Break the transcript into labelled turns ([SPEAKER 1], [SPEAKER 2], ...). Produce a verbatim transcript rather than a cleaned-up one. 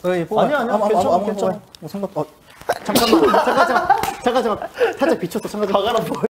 [SPEAKER 1] 어이, 뽑아.
[SPEAKER 2] 아니야, 아니야.
[SPEAKER 1] 아무,
[SPEAKER 2] 괜찮아,
[SPEAKER 1] 아무, 아무,
[SPEAKER 2] 괜찮아.
[SPEAKER 1] 어, 상관, 어, 잠깐만, 잠깐, 잠깐, 잠깐, 잠깐, 살짝 비쳤어, 잠깐.
[SPEAKER 2] 가가라 뭐.